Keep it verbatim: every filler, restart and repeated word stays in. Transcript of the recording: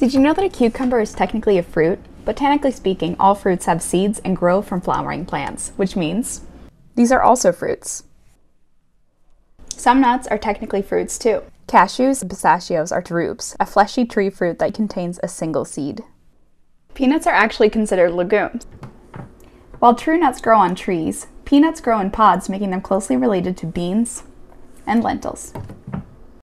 Did you know that a cucumber is technically a fruit? Botanically speaking, all fruits have seeds and grow from flowering plants, which means these are also fruits. Some nuts are technically fruits too. Cashews and pistachios are drupes, a fleshy tree fruit that contains a single seed. Peanuts are actually considered legumes. While true nuts grow on trees, peanuts grow in pods, making them closely related to beans and lentils.